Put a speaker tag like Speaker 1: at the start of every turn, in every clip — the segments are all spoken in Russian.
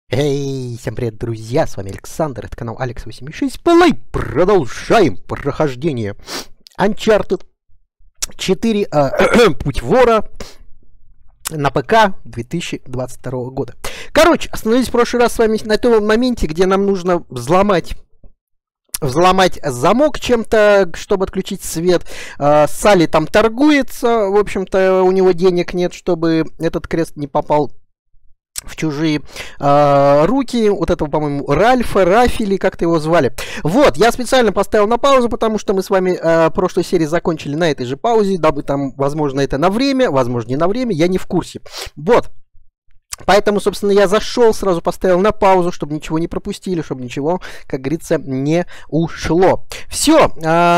Speaker 1: Эй, всем привет, друзья, с вами Александр, это канал Alex86 Play. Продолжаем прохождение Uncharted 4 Путь вора на ПК 2022 года. Короче, остановились в прошлый раз с вами на том моменте, где нам нужно взломать замок чем-то, чтобы отключить свет. Салли там торгуется, в общем-то, у него денег нет, чтобы этот крест не попал в чужие руки. Вот этого, по-моему, Рафи, или как-то его звали. Вот, я специально поставил на паузу, потому что мы с вами в прошлой серии закончили на этой же паузе, дабы там, возможно, это на время, возможно, не на время, я не в курсе. Вот. Поэтому, собственно, я зашел, сразу поставил на паузу, чтобы ничего не пропустили, чтобы ничего, как говорится, не ушло. Все.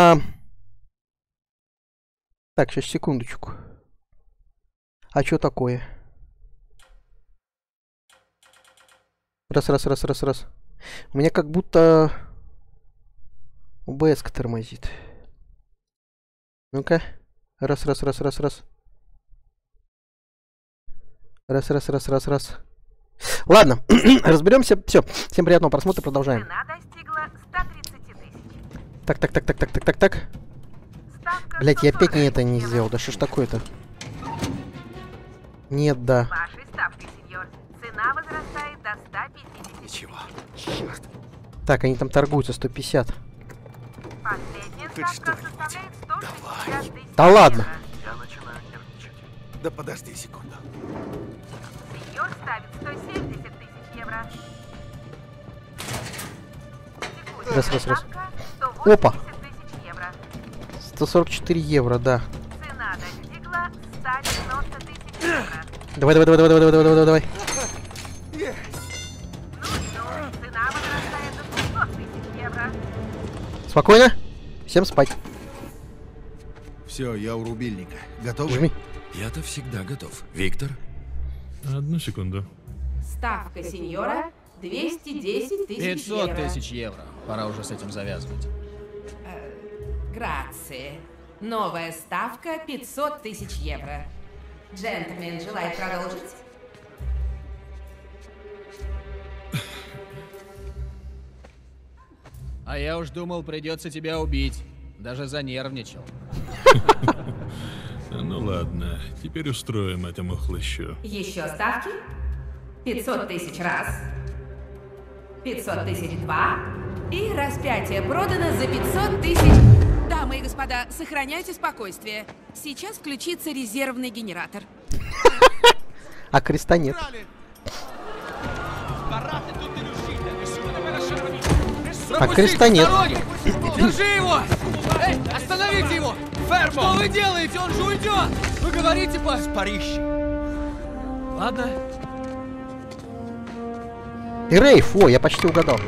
Speaker 1: Так, сейчас, секундочку. А что такое? Раз. У меня как будто ОБС тормозит. Ну-ка. Раз. Раз. Ладно, разберемся. Все. Всем приятного просмотра, продолжаем.
Speaker 2: Цена достигла 130 тысяч.
Speaker 1: Так. Блять, я опять не сделал. Да что ж такое-то? Нет, да.
Speaker 2: Вашей ставкой, сеньор. Цена возрастает до 150.
Speaker 3: Ничего. Черт.
Speaker 1: Так, они там торгуются 150.
Speaker 2: Последняя
Speaker 3: Хоть
Speaker 2: ставка
Speaker 3: что-нибудь.
Speaker 2: составляет 160 тысяч.
Speaker 1: Да ладно.
Speaker 3: Я начинаю нервничать. Да подожди секунду.
Speaker 2: Сеньор ставит 170 тысяч евро.
Speaker 1: Раз.
Speaker 2: Ставка 180
Speaker 1: Опа.
Speaker 2: тысяч евро.
Speaker 1: 144 евро, да.
Speaker 2: Цена достигла 190 тысяч евро.
Speaker 1: Давай.
Speaker 2: Цена возрастает до 500 тысяч евро.
Speaker 1: Спокойно. Всем спать.
Speaker 3: Все, я у рубильника. Готов?
Speaker 1: Жми.
Speaker 4: Я-то всегда готов. Виктор?
Speaker 5: Одну секунду.
Speaker 6: Ставка сеньора 210 тысяч
Speaker 7: 500
Speaker 6: евро.
Speaker 7: тысяч евро. Пора уже с этим завязывать.
Speaker 6: Грация. Новая ставка 500 тысяч евро. Джентльмен желает продолжить?
Speaker 7: А я уж думал, придется тебя убить. Даже занервничал.
Speaker 5: Ну ладно, теперь устроим этому хлыщу.
Speaker 6: Еще ставки? 500 тысяч раз. 500 тысяч два. И распятие продано за 500 тысяч.
Speaker 8: Дамы и господа, сохраняйте спокойствие. Сейчас включится резервный генератор.
Speaker 1: А креста нет. А креста нет.
Speaker 7: Держи его! Эй, остановите его! Что вы делаете? Он же уйдет! Вы говорите по... Спарищи. Ладно.
Speaker 1: И Рейф, о, я почти угадал.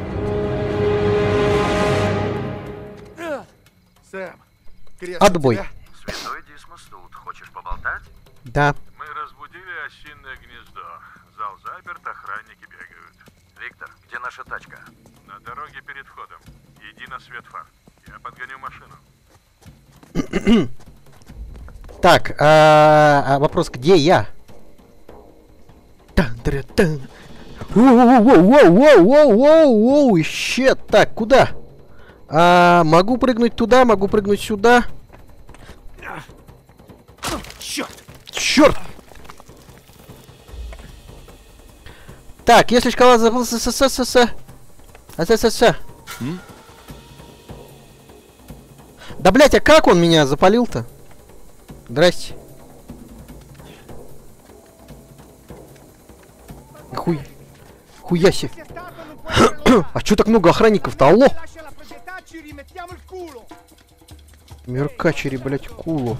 Speaker 3: Сэм, крест
Speaker 1: Отбой.
Speaker 3: у тебя?
Speaker 9: Святой Дисмос тут. Хочешь поболтать?
Speaker 1: Да.
Speaker 9: Мы разбудили осиное гнездо. Зал заперт, охранники бегают. Виктор, где наша тачка? На дороге перед входом. Иди на свет фар. Я подгоню машину.
Speaker 1: Так, вопрос, где я? Воу, щет. Так, куда? Могу прыгнуть туда, могу прыгнуть сюда. Черт! Так, если шкала Да, блять, а как он меня запалил-то? Здрасте. Хуяси. А чё так много охранников-то? Алло! Меркачери, блять, кулу.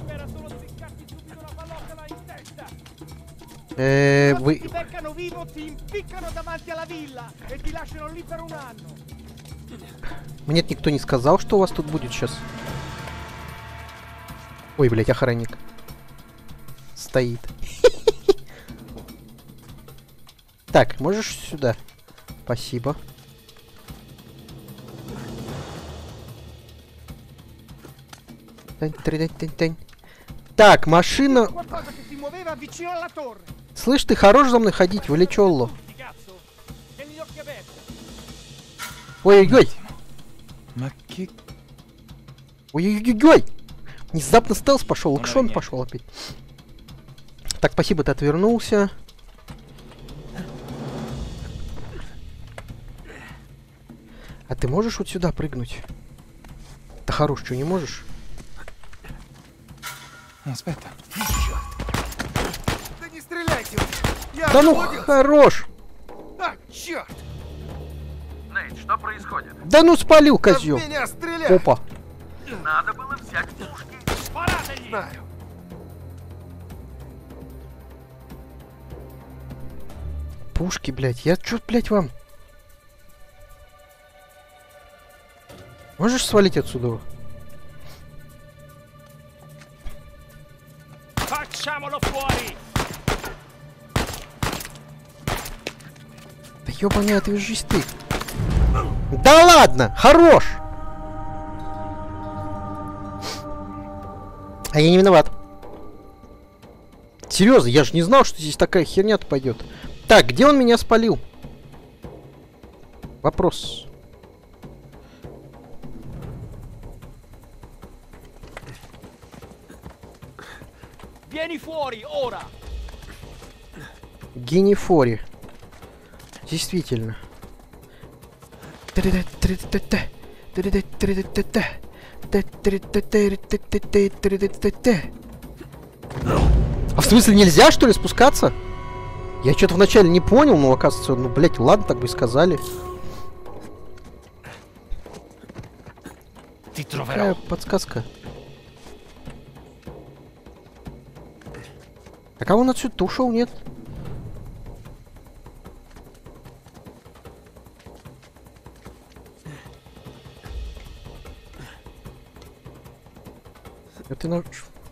Speaker 1: Вы... Мне никто не сказал, что у вас тут будет сейчас. Ой, блять, охранник. Стоит. Так, можешь сюда? Спасибо. Так, машина... Слышь, ты хорош за мной ходить, Валичолло. Ой-ой-ой! Ой-ой-ой! Внезапно стелс пошел, экшон пошел опять. Так, спасибо, ты отвернулся. А ты можешь вот сюда прыгнуть? Да хорош, что, не можешь?
Speaker 3: Да не стреляйте! Я
Speaker 1: Да ну
Speaker 3: освободился!
Speaker 1: хорош!
Speaker 3: А, черт!
Speaker 9: Нейт, что происходит?
Speaker 1: Да ну спалил,
Speaker 3: Да в
Speaker 1: козел!
Speaker 3: меня стреляют!
Speaker 1: Опа!
Speaker 9: Надо было взять пушки.
Speaker 3: Знаю.
Speaker 1: Пушки, блядь, я чё, блядь, вам? Можешь свалить отсюда? Да ёбаный, отвяжись ты! Да ладно! Хорош! А я не виноват. Серьезно, я же не знал, что здесь такая херня-то пойдет. Так, где он меня спалил? Вопрос. Генифори. Действительно. А в смысле нельзя, что ли, спускаться? Я что-то вначале не понял, но оказывается, ну, блять, ладно, так бы и сказали. Какая подсказка? А кого он отсюда ушел, нет? Это на...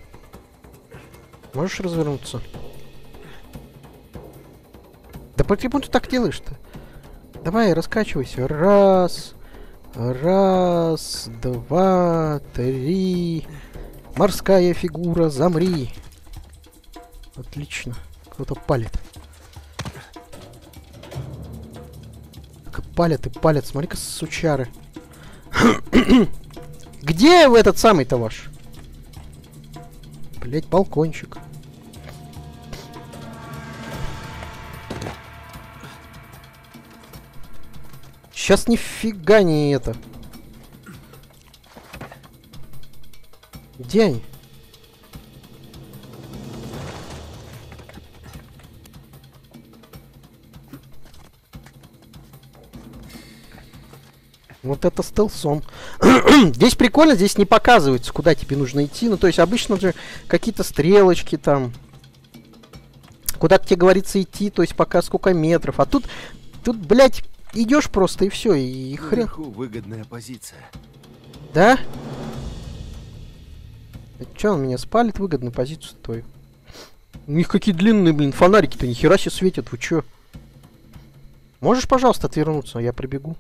Speaker 1: Можешь развернуться? Да почему ты так делаешь-то? Давай, раскачивайся. Раз. Раз, два, три. Морская фигура, замри. Отлично. Кто-то палит. Как палят и палят. Смотри-ка, сучары. Где в этот самый-то ваш? Блять, балкончик. Сейчас нифига не это. Где они? Вот это стелсом. Здесь прикольно, здесь не показывается, куда тебе нужно идти. Ну, то есть обычно же какие-то стрелочки там. Куда-то тебе говорится идти, то есть пока сколько метров. А тут, блядь, идешь просто и все, и хрен.
Speaker 3: Наверху выгодная позиция.
Speaker 1: Да? Че он меня спалит, выгодную позицию твою? У них какие длинные, блин, фонарики-то нихера себе светят, вы чё? Можешь, пожалуйста, отвернуться, я прибегу.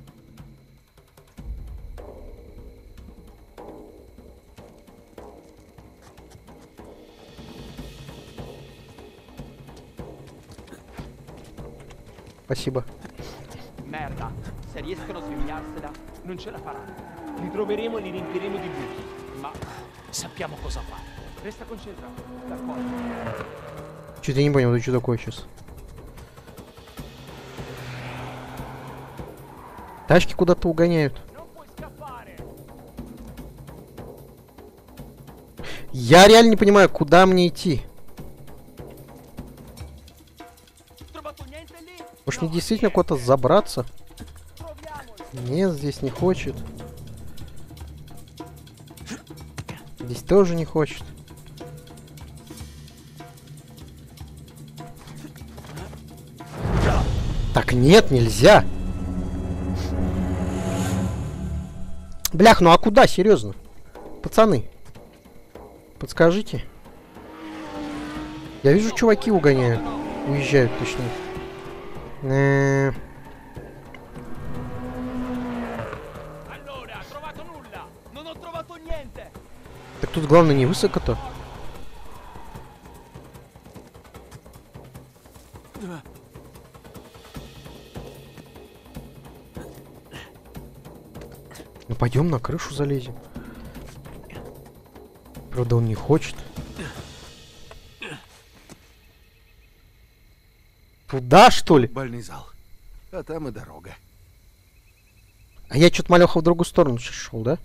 Speaker 1: Спасибо.
Speaker 10: Merda, se riescono a svegliarsela, non ce la faranno. Li troveremo e li riempiremo di buchi. Ma sappiamo cosa fare. Resta concentrato, d'accordo?
Speaker 1: Что-то я не понял, это что такое сейчас? Тачки куда-то угоняют. Я реально не понимаю, куда мне идти. Может, мне действительно куда-то забраться? Нет, здесь не хочет. Здесь тоже не хочет. Так, нет, нельзя. Блях, ну а куда, серьезно? Пацаны, подскажите. Я вижу, чуваки угоняют. Уезжают, точнее. Так тут главное не высоко-то. Пойдем на крышу залезем. Правда, он не хочет. Туда, что ли?
Speaker 3: Бальный зал. А там и дорога.
Speaker 1: А я что-то, малёха, в другую сторону шел, да?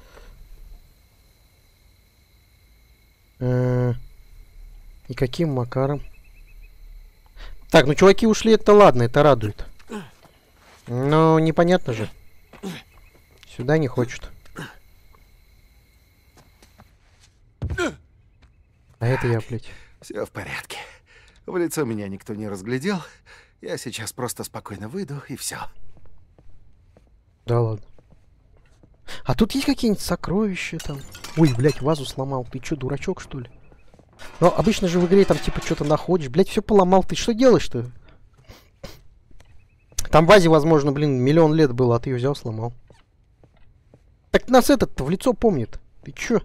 Speaker 1: И каким макаром? Так, ну чуваки ушли, это ладно, это радует. Но непонятно же. Сюда не хочет. А это я, блядь.
Speaker 3: Все в порядке. В лицо меня никто не разглядел. Я сейчас просто спокойно выйду, и все.
Speaker 1: Да ладно. А тут есть какие-нибудь сокровища там? Ой, блядь, вазу сломал. Ты чё, дурачок, что ли? Ну, обычно же в игре там типа что-то находишь. Блядь, все поломал. Ты что делаешь-то? Там в вазе, возможно, блин, миллион лет было, а ты ее взял, сломал. Так нас этот-то в лицо помнит. Ты чё?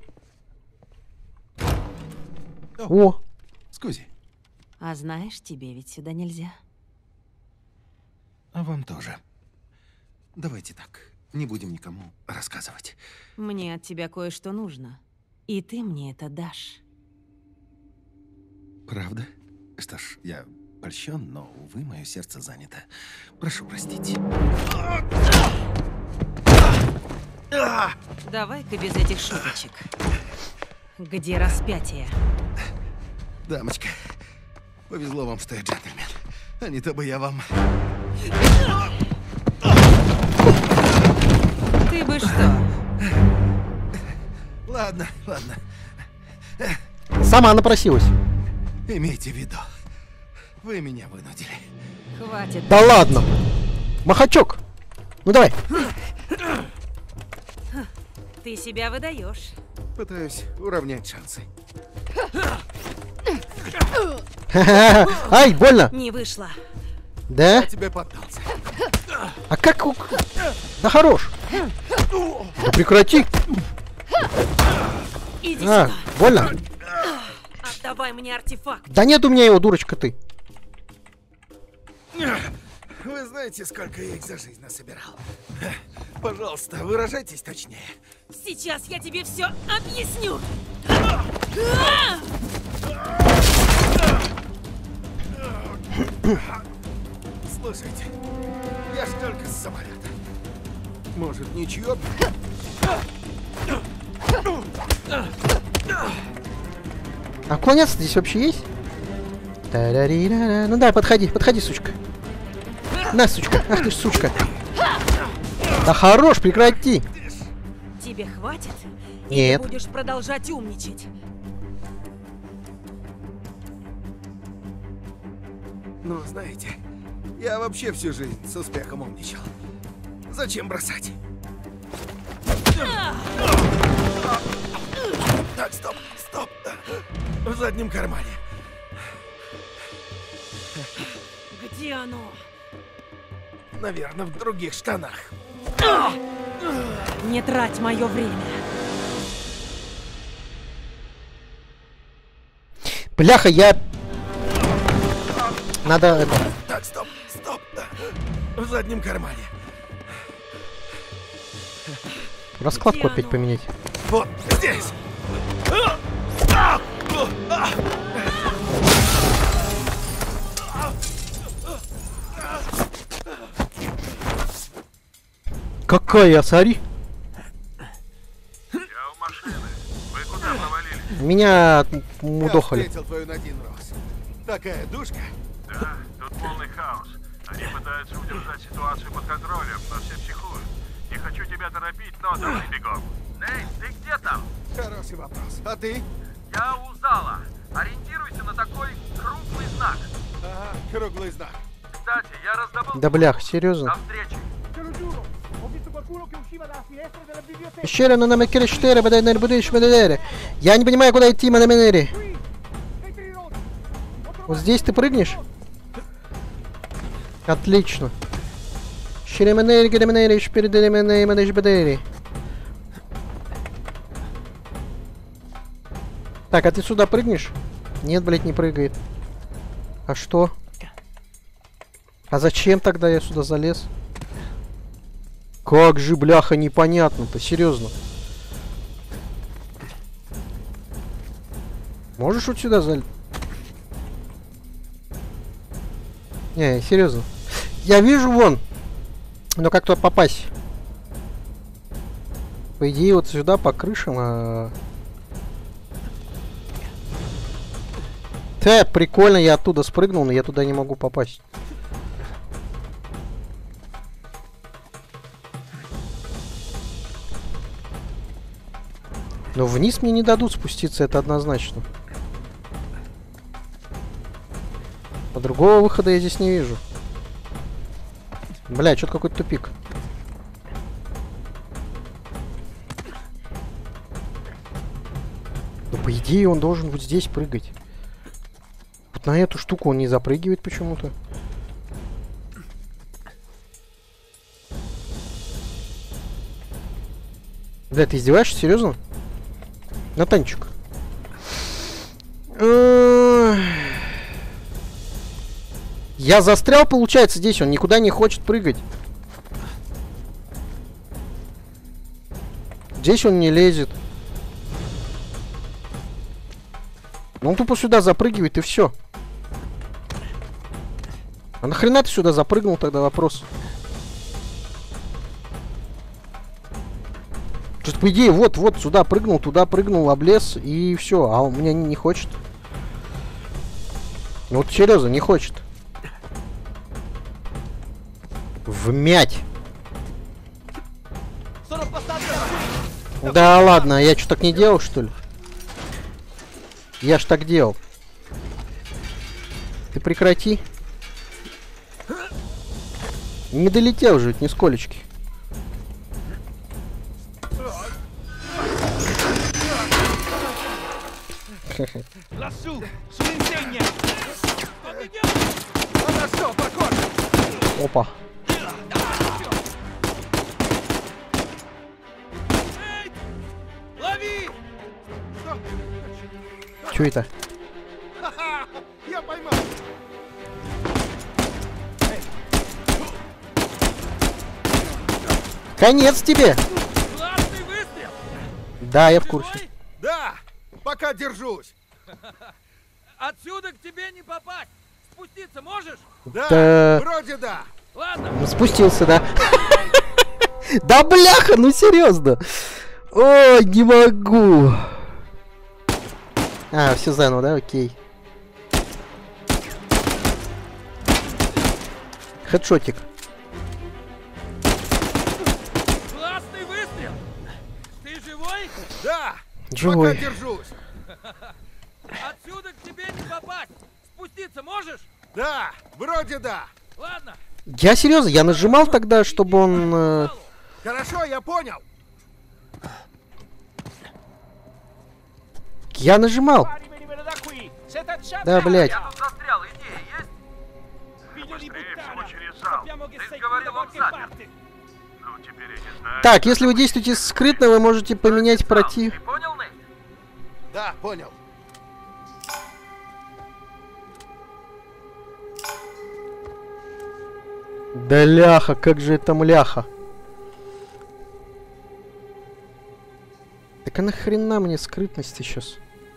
Speaker 1: О!
Speaker 3: Скузи.
Speaker 11: А знаешь, тебе ведь сюда нельзя.
Speaker 3: А вам тоже. Давайте так. Не будем никому рассказывать.
Speaker 11: Мне от тебя кое-что нужно. И ты мне это дашь.
Speaker 3: Правда? Что ж, я польщен, но, увы, мое сердце занято. Прошу простить.
Speaker 11: Давай-ка без этих шуточек. Где распятие?
Speaker 3: Дамочка, повезло вам, что я джентльмен. А не то бы я вам...
Speaker 11: Ты бы что?
Speaker 3: Ладно, ладно.
Speaker 1: Сама напросилась.
Speaker 3: Имейте в виду, вы меня вынудили.
Speaker 11: Хватит.
Speaker 1: Да ладно. Махачок. Ну давай.
Speaker 11: Ты себя выдаешь.
Speaker 3: Пытаюсь уравнять шансы.
Speaker 1: Ай, больно.
Speaker 11: Не вышло.
Speaker 1: Да?
Speaker 3: Я тебе поддался.
Speaker 1: А как... Да хорош. Да прекрати.
Speaker 11: Иди сюда.
Speaker 1: Больно?
Speaker 11: Отдавай мне артефакт.
Speaker 1: Да нет у меня его, дурочка ты.
Speaker 3: Вы знаете, сколько я их за жизнь насобирал? Пожалуйста, выражайтесь точнее.
Speaker 11: Сейчас я тебе все объясню.
Speaker 3: Слушайте, я ж только с самолета. Может, ничего?
Speaker 1: А уклоняться здесь вообще есть? Та-ра-ри-ра-ра. Ну да, подходи, подходи, сучка. На, сучка. Ах ты ж, сучка. Да хорош, прекрати.
Speaker 11: Тебе хватит?
Speaker 1: Нет.
Speaker 11: Или будешь продолжать умничать?
Speaker 3: Ну, знаете, я вообще всю жизнь с успехом умничал. Зачем бросать? Так, стоп, стоп. В заднем кармане.
Speaker 11: Где оно?
Speaker 3: Наверное, в других штанах.
Speaker 11: Не трать мое время.
Speaker 1: Бляха, я... Надо это...
Speaker 3: Так, стоп, стоп. В заднем кармане.
Speaker 1: Раскладку опять поменять.
Speaker 3: Вот здесь.
Speaker 1: Какая, сори?
Speaker 9: Я у машины. Вы куда провалились?
Speaker 1: Меня
Speaker 3: Я
Speaker 1: мудохали.
Speaker 3: встретил твою Надин Рос. Такая душка.
Speaker 9: Да, тут полный хаос. Они пытаются удержать ситуацию под контролем, но все психуют. Не хочу тебя торопить, но давай бегом. Нейт, ты где там?
Speaker 3: Хороший вопрос. А ты?
Speaker 9: Я у зала. Ориентируйся на такой круглый знак.
Speaker 3: Ага, круглый знак.
Speaker 9: Кстати, я раздобыл...
Speaker 1: Да блях, серьезно?
Speaker 9: До встречи.
Speaker 1: Еще раз на макере 4, будешь vedere. Я не понимаю, куда идти, Манаменери. Вот здесь ты прыгнешь? Отлично. Шеременери, геременери, шпередеременери, манежбедери. Так, а ты сюда прыгнешь? Нет, блядь, не прыгает. А что? А зачем тогда я сюда залез? Как же, бляха, непонятно-то, серьезно. Можешь вот сюда залезть? Не, серьезно. Я вижу вон. Но как туда попасть? По идее, вот сюда по крышам. Прикольно, я оттуда спрыгнул, но я туда не могу попасть. Но вниз мне не дадут спуститься, это однозначно. А другого выхода я здесь не вижу. Бля, что-то какой-то тупик. Но по идее он должен вот здесь прыгать. Вот на эту штуку он не запрыгивает почему-то. Бля, ты издеваешься? Серьезно? Натанчик. Я застрял, получается, здесь. Он никуда не хочет прыгать. Здесь он не лезет. Он тупо сюда запрыгивает и все. А нахрена ты сюда запрыгнул, тогда вопрос? Что-то, по идее, вот сюда прыгнул, туда прыгнул, облез и все. А он меня не хочет. Ну вот серьезно, не хочет. Вмять. Да ладно, я что, так не делал, что ли? Я ж так делал. Ты прекрати. Не долетел же, это нисколечки. Опа. Чё это?
Speaker 3: Я поймал.
Speaker 1: Конец тебе! Да, я в курсе.
Speaker 3: Да, пока держусь.
Speaker 7: Отсюда к тебе не попасть. Спуститься можешь?
Speaker 3: Да, вроде да.
Speaker 7: Ладно.
Speaker 1: Спустился, да. Да бляха, ну серьезно. Ой, не могу. А, все заново, да? Окей. Хедшотик.
Speaker 7: Классный выстрел. Ты живой?
Speaker 3: Да.
Speaker 1: Живой.
Speaker 3: Пока держусь.
Speaker 7: Отсюда к тебе не попасть. Спуститься можешь?
Speaker 3: Да, вроде да.
Speaker 7: Ладно.
Speaker 1: Я серьезно, я нажимал тогда, чтобы он...
Speaker 3: Хорошо, я понял.
Speaker 1: Я нажимал. Да, блядь.
Speaker 9: Я тут застрял, идея есть? Быстрее всего через зал. Ты говорил, он запер. Ну, теперь я не знаю.
Speaker 1: Так, если вы действуете скрытно, вы можете поменять против...
Speaker 9: Ты понял, Нейт?
Speaker 3: Да, понял.
Speaker 1: Да ляха, как же это мляха. Так а нахрена мне скрытности сейчас?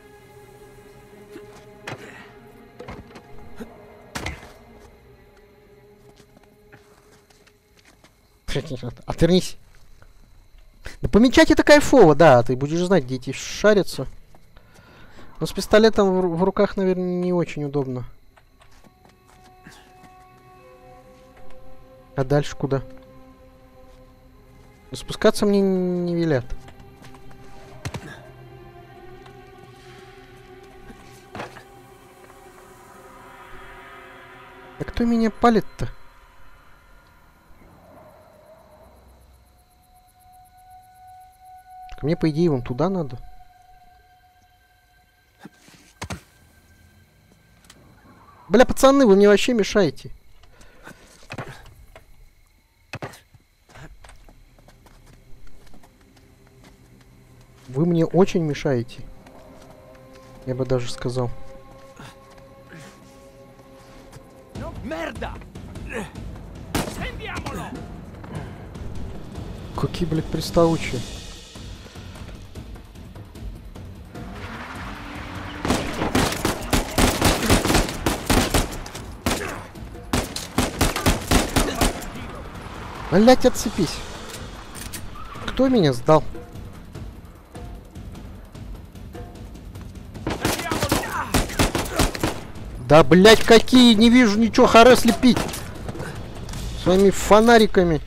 Speaker 1: Отвернись. Да помечать это кайфово, да. Ты будешь знать, где эти шарятся. Но с пистолетом в руках, наверное, не очень удобно. А дальше куда? Но спускаться мне не велят. А кто меня палит-то? Мне, по идее, вон туда надо. Бля, пацаны, вы мне вообще мешаете. Вы мне очень мешаете. Я бы даже сказал.
Speaker 10: Мерда! Stendiamolo!
Speaker 1: Какие, блядь, приставучие. Блядь, отцепись. Кто меня сдал? Да, блядь, какие! Не вижу ничего, харе слепить! Своими фонариками.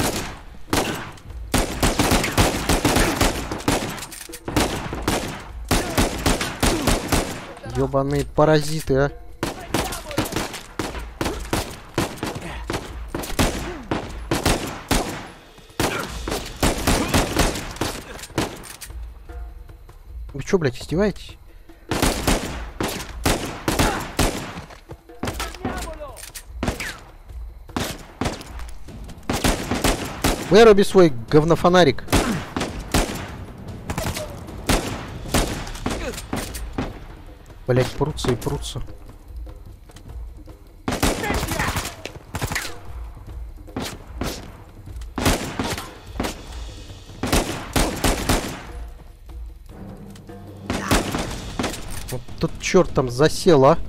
Speaker 1: Ёбаные паразиты, а. Вы чё, блядь, издеваетесь? Выруби свой говнофонарик. Блять, прутся и прутся. Вот тут черт там засел, а?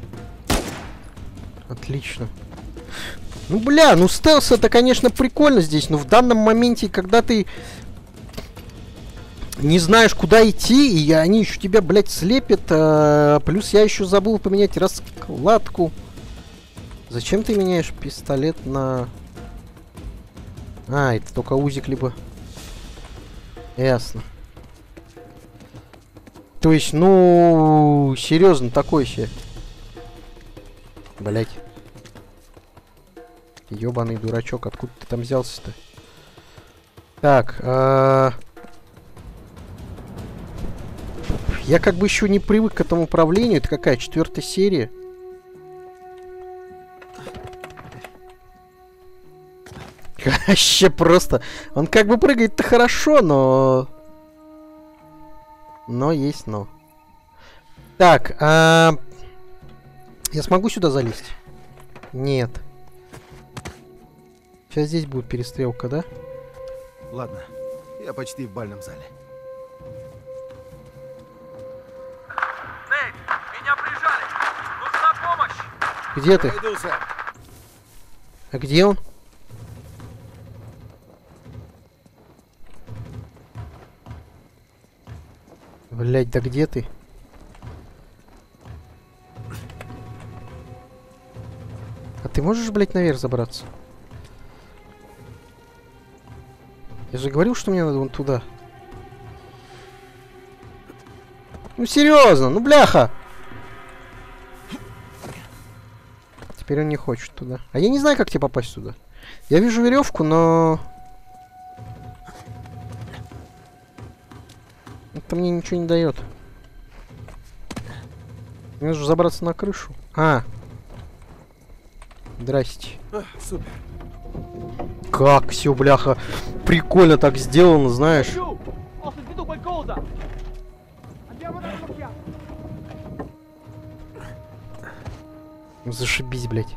Speaker 1: Отлично. Ну, бля, ну стелс это, конечно, прикольно здесь, но в данном моменте, когда ты не знаешь, куда идти, и они еще тебя, блядь, слепят, плюс я еще забыл поменять раскладку. Зачем ты меняешь пистолет на... А, это только узик либо... Ясно. То есть, ну, серьезно, такой себе. Блядь. Ёбаный дурачок, откуда ты там взялся-то? Так, я как бы еще не привык к этому управлению. Это какая, 4-я серия? Вообще просто. Он как бы прыгает-то хорошо, но... Но есть но. Так, я смогу сюда залезть? Нет. Сейчас здесь будет перестрелка, да?
Speaker 3: Ладно, я почти в бальном зале.
Speaker 9: Нейт, меня прижали! Нужна помощь!
Speaker 1: Где ты?
Speaker 3: Пойду, сэр.
Speaker 1: А где он? Блять, да где ты? А ты можешь, блять, наверх забраться? Я же говорил, что мне надо вон туда. Ну серьезно, ну бляха! Теперь он не хочет туда. А я не знаю, как тебе попасть туда. Я вижу веревку, но... Это мне ничего не дает. Мне нужно забраться на крышу. А. Здрасте.
Speaker 3: Супер.
Speaker 1: Как все, бляха, прикольно так сделано, знаешь. Зашибись, блядь.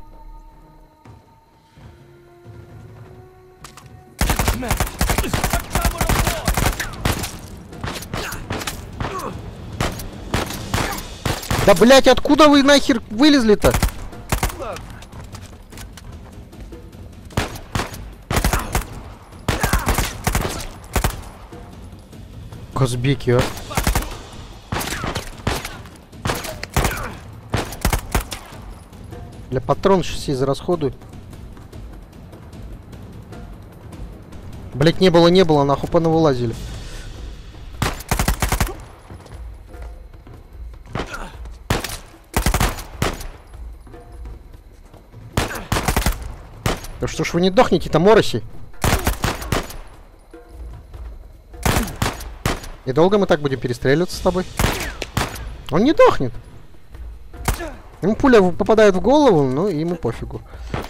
Speaker 1: Да, блядь, откуда вы нахер вылезли-то? Казбеки, а. Для патрона сейчас израсходую. Блять, не было, нахуй понавылазили. Да что ж вы не дохнете-то, мороси? И долго мы так будем перестреливаться с тобой? Он не дохнет. Ему пуля попадает в голову, ну и ему пофигу.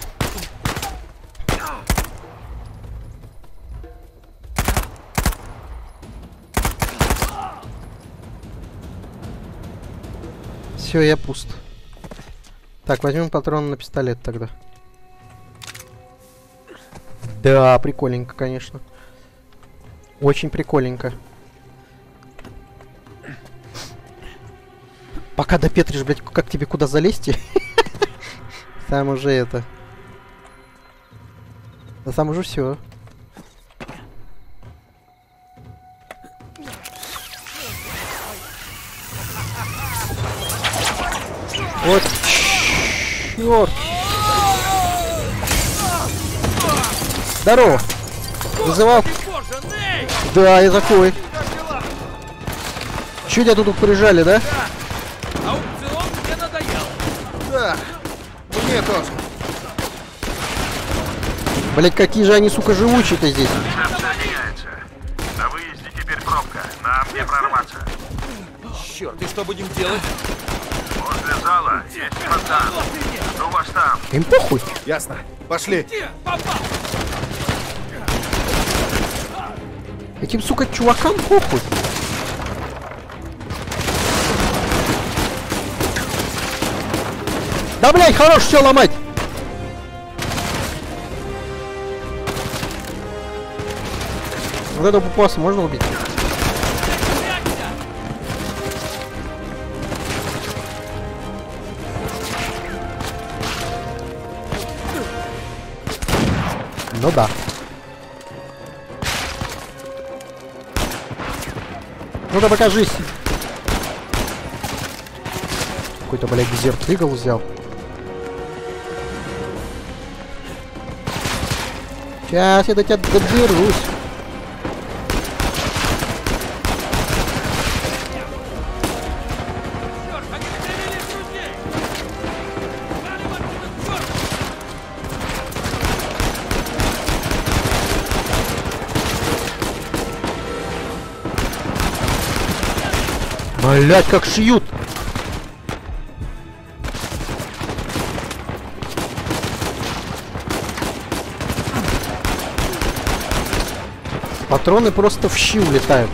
Speaker 1: Все, я пуст. Так, возьмем патроны на пистолет тогда. Да, прикольненько, конечно. Очень прикольненько. Пока допетришь, блядь, как тебе куда залезть? Там уже это... Да там уже все. Вот. Чёрт. Здорово. Вызывал? Да, я такой. Чё тебя тут прижали, да?
Speaker 7: Аукцион мне надоел.
Speaker 3: Да, мне тоже.
Speaker 1: Блять, какие же они, сука, живучие-то здесь.
Speaker 9: На выезде теперь пробка. Нам не прорваться.
Speaker 3: Черт, и что будем делать?
Speaker 9: Возле зала есть фонтан. Жду вас там.
Speaker 1: Им похуй.
Speaker 3: Ясно. Пошли.
Speaker 1: Этим, сука, чувакам похуй. Да, блядь, хорош все ломать. Вот этого пупаса можно убить? Ну да. Ну-ка покажись. Какой-то, блядь, дезерт игл взял. Сейчас я до тебя доберусь. Блять, как шьют! Патроны просто в щи улетают.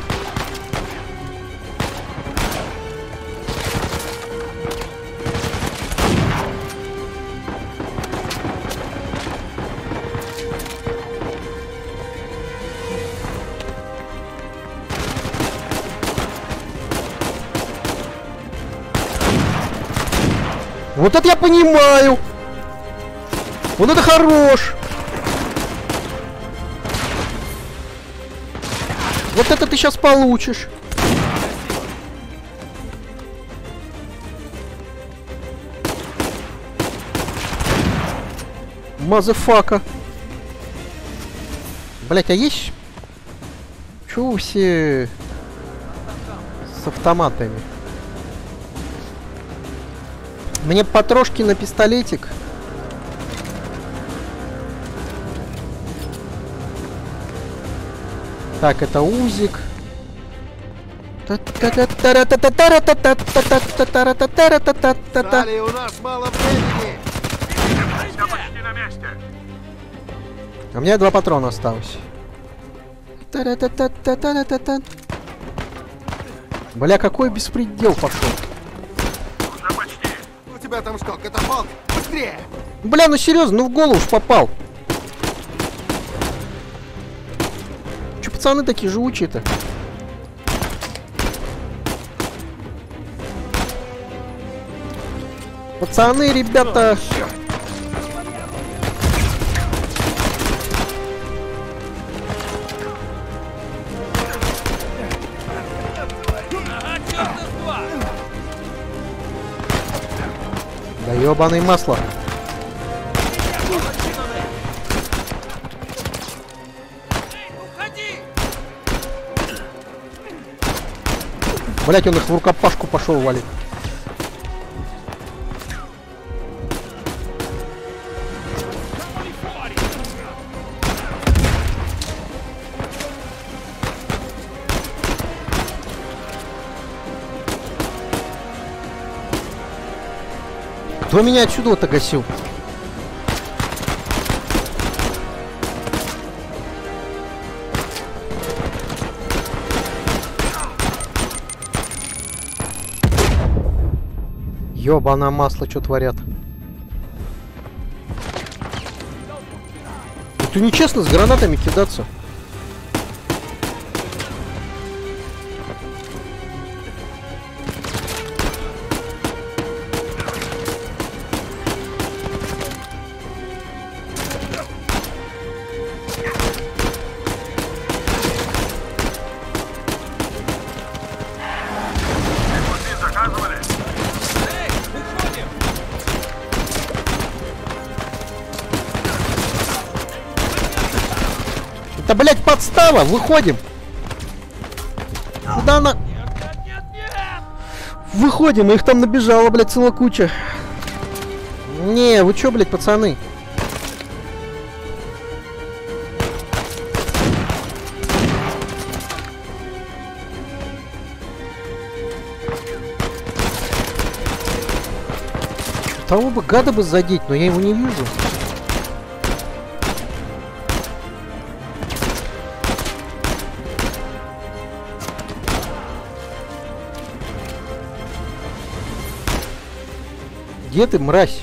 Speaker 1: Вот это я понимаю! Вот это хорош! Вот это ты сейчас получишь! Мазафака! Блять, а есть? Чё вы все с автоматами? Мне потрошки на пистолетик. Так, это узик.
Speaker 3: Стали, у нас мало времени.
Speaker 9: Почти на месте.
Speaker 1: У меня 2 патрона осталось. Бля, какой беспредел пошел.
Speaker 3: У тебя там что, катафалк? Быстрее!
Speaker 1: Бля, ну серьезно, ну в голову ж попал. Че пацаны такие живучие-то? Пацаны, ребята. Да ёбаное масло. Блять, он их в рукопашку пошел валить. Кто меня отсюда-то гасил? Ёбаное масло, что творят? Это нечестно с гранатами кидаться. блядь, подстава! Выходим! Куда она? Выходим, их там набежала, блядь, целая куча. Не, вы чё, блядь, пацаны? Того бы гада бы задеть, но я его не вижу. Где ты, мразь?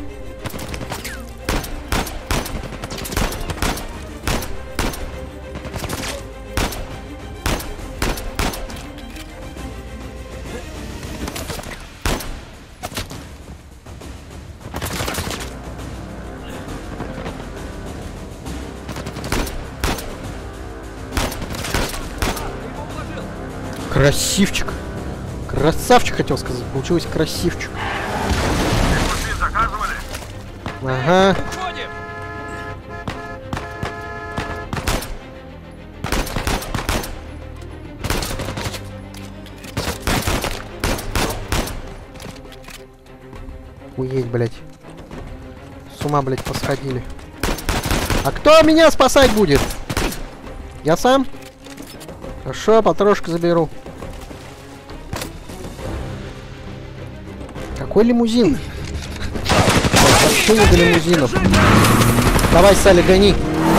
Speaker 1: Красивчик. Красавчик, хотел сказать. Получилось красивчик.
Speaker 9: Заказывали?
Speaker 1: Ага.
Speaker 7: Уходим!
Speaker 1: Уедь, блядь. С ума, блядь, посходили. А кто меня спасать будет? Я сам? Хорошо, потрошку заберу. Какой лимузин? Вообще не до лимузинов. Давай, Салли, гони.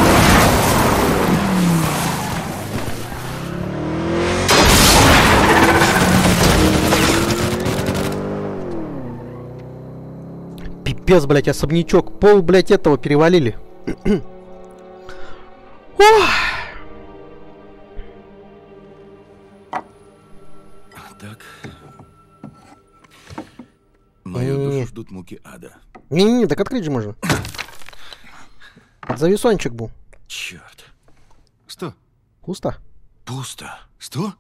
Speaker 1: Пипец, блядь, особнячок. Пол, блядь, этого перевалили.
Speaker 4: Так. Мою душу ждут муки ада.
Speaker 1: Не-не-не, так открыть же можно. Зависончик был.
Speaker 4: Черт.
Speaker 3: Что?
Speaker 1: Пусто.
Speaker 4: Пусто.
Speaker 3: Что?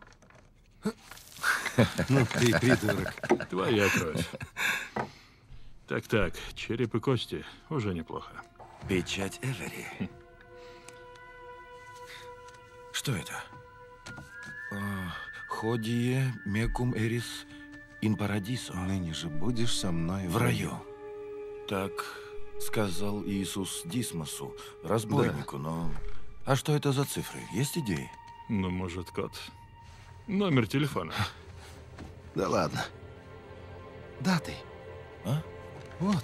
Speaker 3: Ну ты придурок.
Speaker 5: Твоя кровь. Так, череп и кости уже неплохо.
Speaker 4: Печать Эвери. Что это? Ходие мекум эрис ин парадисо.
Speaker 3: Ныне же будешь со мной
Speaker 4: В раю. Так сказал Иисус Дисмосу, разбойнику, но... А что это за цифры? Есть идеи?
Speaker 5: Ну, может, код. Номер телефона.
Speaker 3: Да ладно. Даты.
Speaker 4: А?
Speaker 3: Вот.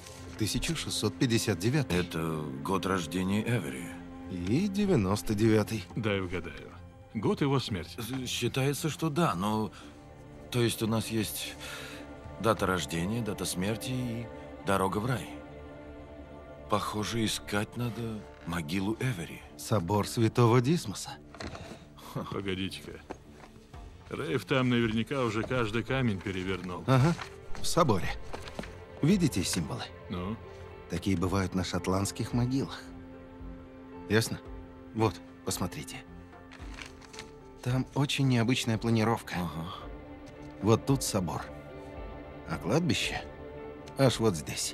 Speaker 3: 1659.
Speaker 4: Это год рождения Эвери.
Speaker 3: И 99-й.
Speaker 5: Дай угадаю. Год его смерти.
Speaker 4: Считается, что да, но... То есть у нас есть дата рождения, дата смерти и дорога в рай. Похоже, искать надо могилу Эвери.
Speaker 3: Собор Святого Дисмоса.
Speaker 5: Погодите-ка. Рейв там наверняка уже каждый камень перевернул.
Speaker 3: Ага, в соборе. Видите символы?
Speaker 5: Ну?
Speaker 3: Такие бывают на шотландских могилах. Ясно? Вот, посмотрите. Там очень необычная планировка.
Speaker 4: Ага.
Speaker 3: Вот тут собор. А кладбище аж вот здесь.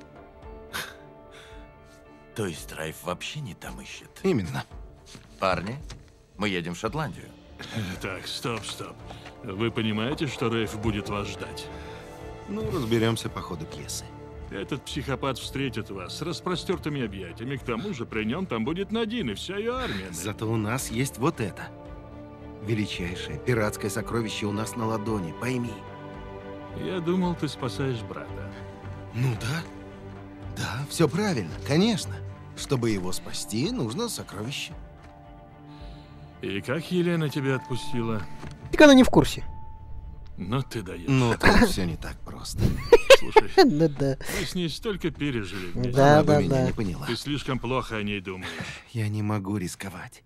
Speaker 4: То есть Рейв вообще не там ищет?
Speaker 3: Именно.
Speaker 4: Парни, мы едем в Шотландию.
Speaker 5: Так, стоп. Вы понимаете, что Рейв будет вас ждать?
Speaker 3: Ну, разберемся по ходу пьесы.
Speaker 5: Этот психопат встретит вас с распростертыми объятиями. К тому же при нем там будет Надин и вся ее армия.
Speaker 3: Зато у нас есть вот это. Величайшее пиратское сокровище у нас на ладони, пойми.
Speaker 5: Я думал, ты спасаешь брата.
Speaker 3: Ну да. Да, все правильно, конечно. Чтобы его спасти, нужно сокровище.
Speaker 5: И как Елена тебя отпустила?
Speaker 1: Так она не в курсе.
Speaker 5: Ну ты даешь.
Speaker 3: Ну, тут все не так просто.
Speaker 5: Слушай,
Speaker 1: Да-да.
Speaker 5: мы с ней столько пережили вместе.
Speaker 3: Она бы меня
Speaker 1: Да-да-да.
Speaker 3: не поняла.
Speaker 5: Ты слишком плохо о ней думаешь.
Speaker 3: Я не могу рисковать.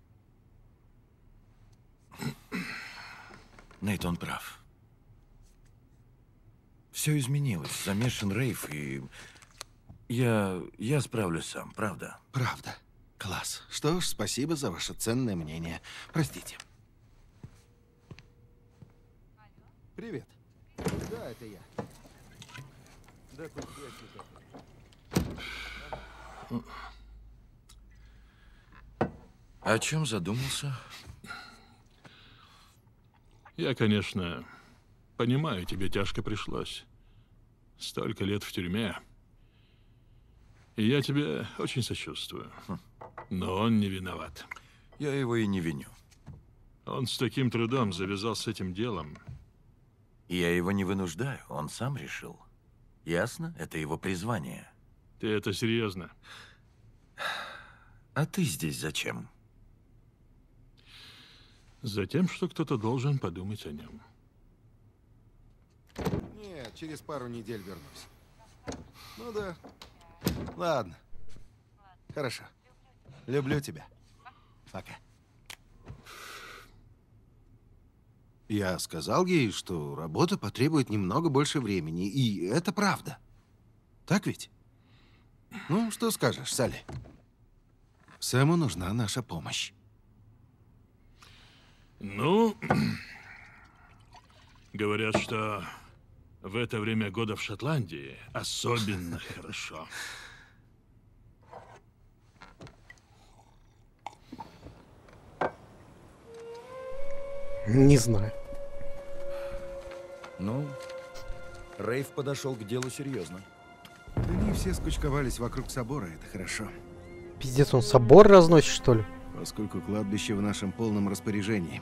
Speaker 4: Нейт, он прав. Все изменилось. Замешан Рейв, и... Я справлюсь сам, правда?
Speaker 3: Правда. Класс. Что ж, спасибо за ваше ценное мнение. Простите. Привет. Да, это я. Да, тут
Speaker 4: О чем задумался?
Speaker 5: Я, конечно, понимаю, тебе тяжко пришлось. Столько лет в тюрьме. И я тебе очень сочувствую. Но он не виноват.
Speaker 4: Я его и не виню.
Speaker 5: Он с таким трудом завязал с этим делом.
Speaker 4: Я его не вынуждаю, он сам решил. Ясно? Это его призвание.
Speaker 5: Ты это серьезно?
Speaker 4: А ты здесь зачем?
Speaker 5: Затем, что кто-то должен подумать о нем.
Speaker 3: Нет, через пару недель вернусь. Ну да. Ладно. Хорошо. Люблю тебя. Пока. Я сказал ей, что работа потребует немного больше времени, и это правда. Так ведь? Ну, что скажешь, Салли? Сэму нужна наша помощь.
Speaker 5: Ну, говорят, что в это время года в Шотландии особенно хорошо.
Speaker 1: Не знаю.
Speaker 4: Ну, Рейв подошел к делу серьезно.
Speaker 3: Они все скучковались вокруг собора, это хорошо.
Speaker 1: Пиздец, он собор разносит, что ли?
Speaker 3: Поскольку кладбище в нашем полном распоряжении.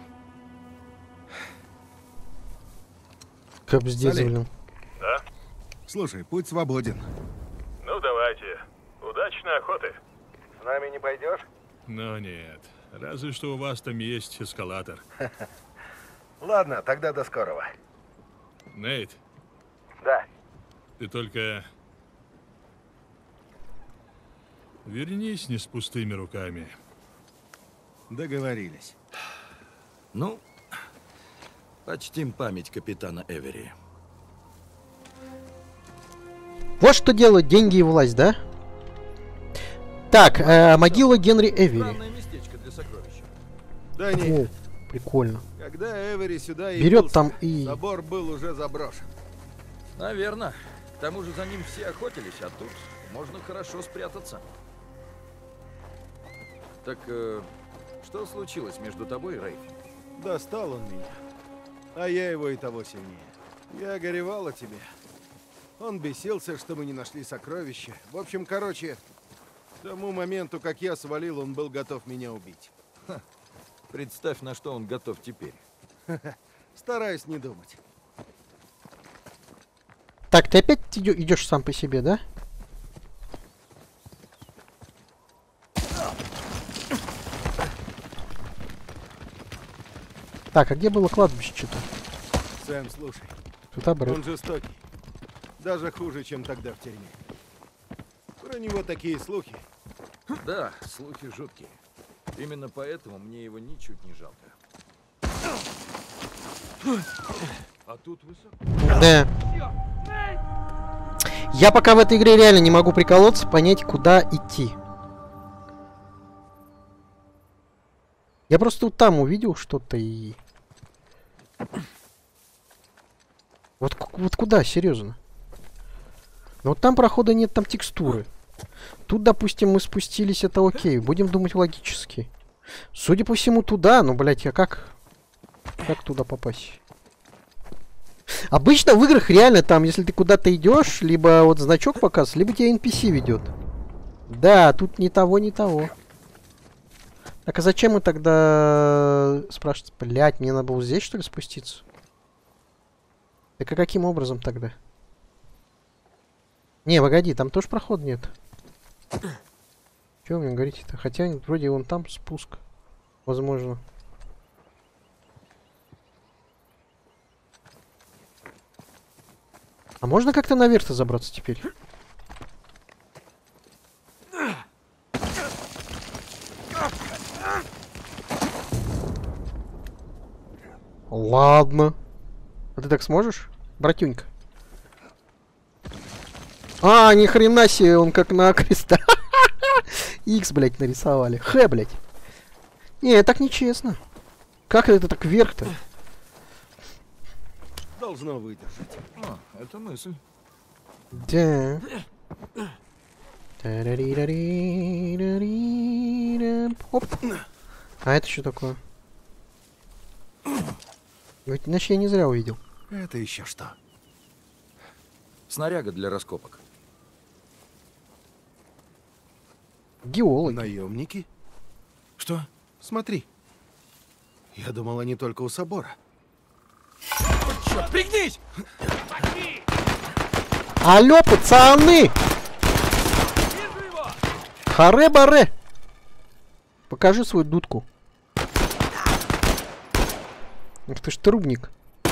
Speaker 1: Капздец, блин.
Speaker 9: Да?
Speaker 3: Слушай, путь свободен.
Speaker 9: Ну, давайте. Удачной охоты.
Speaker 3: С нами не пойдешь?
Speaker 5: Но нет. Разве что у вас там есть эскалатор.
Speaker 3: Ладно, тогда до скорого.
Speaker 5: Нейт.
Speaker 3: Да.
Speaker 5: Ты только вернись не с пустыми руками.
Speaker 3: Договорились.
Speaker 4: Ну, почтим память капитана Эвери.
Speaker 1: Вот что делают деньги и власть, да? Так, могила Генри Эвери.
Speaker 4: Странное местечко для сокровища.
Speaker 3: Да нет.
Speaker 1: О, прикольно.
Speaker 3: Когда Эвери сюда
Speaker 1: Берет там и...
Speaker 3: собор был уже заброшен.
Speaker 4: Наверное. К тому же за ним все охотились, а тут можно хорошо спрятаться. Так, что случилось между тобой и Рейв?
Speaker 3: Достал он меня. А я его и того сильнее. Я горевал о тебе. Он бесился, что мы не нашли сокровища. В общем, короче, к тому моменту, как я свалил, он был готов меня убить.
Speaker 4: Ха. Представь, на что он готов теперь.
Speaker 3: Стараюсь не думать.
Speaker 1: Так, ты опять идешь сам по себе, да? Так, а где было кладбище что-то?
Speaker 3: Сэм, слушай.
Speaker 1: Тут обрыв.
Speaker 3: Он жестокий. Даже хуже, чем тогда в тюрьме. Про него такие слухи.
Speaker 4: Да, слухи жуткие. Именно поэтому мне его ничуть не жалко. А тут высоко.
Speaker 1: Да. Я пока в этой игре реально не могу приколоться, понять, куда идти. Я просто вот там увидел что-то и... Вот куда, серьезно? Но вот там прохода нет, там текстуры. Тут, допустим, мы спустились, это окей. Будем думать логически. Судя по всему, туда. Ну, блядь, я как? Как туда попасть? Обычно в играх реально там, если ты куда-то идешь, либо вот значок показывает, либо тебя NPC ведет. Да, тут ни того, ни того. Так, а зачем мы тогда... Спрашивается, блядь, мне надо было здесь, что ли, спуститься? Так а каким образом тогда? Не, погоди, там тоже прохода нет. Чего вы мне говорите-то? Хотя вроде вон там спуск. Возможно. А можно как-то наверх-то забраться теперь? Ладно. А ты так сможешь, братюнька? А, ни хрена себе, он как на креста. Икс, блядь, нарисовали. Х, блядь. Не, так нечестно. Как это так вверх-то?
Speaker 3: Должно выдержать.
Speaker 4: О, это мысль.
Speaker 1: Да. Оп. А это что такое? Ведь иначе я не зря увидел.
Speaker 3: Это еще что?
Speaker 4: Снаряга для раскопок.
Speaker 1: Геологи.
Speaker 3: Наемники?
Speaker 4: Что?
Speaker 3: Смотри. Я думал, они только у собора.
Speaker 4: Черт, пригнись!
Speaker 1: Алло, пацаны! Харе-баре! Покажи свою дудку. Ах ты ж трубник.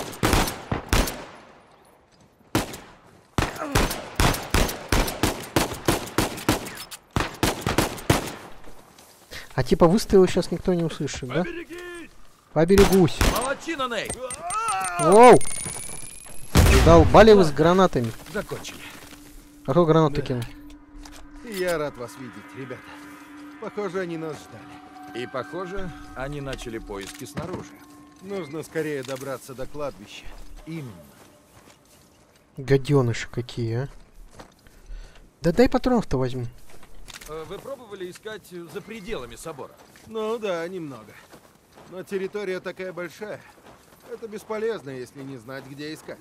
Speaker 1: А типа выстрелы сейчас никто не услышит, да? Поберегусь.
Speaker 4: Молодчина, Ней!
Speaker 1: Воу! Долбали вы с гранатами.
Speaker 4: Закончили.
Speaker 1: А кто гранаты кинул?
Speaker 3: Я рад вас видеть, ребята. Похоже, они нас ждали.
Speaker 4: И похоже, они начали поиски снаружи.
Speaker 3: Нужно скорее добраться до кладбища.
Speaker 4: Именно.
Speaker 1: Гаденыши какие, а? Да дай патронов-то возьму.
Speaker 4: Вы пробовали искать за пределами собора?
Speaker 3: Ну да, немного. Но территория такая большая. Это бесполезно, если не знать, где искать.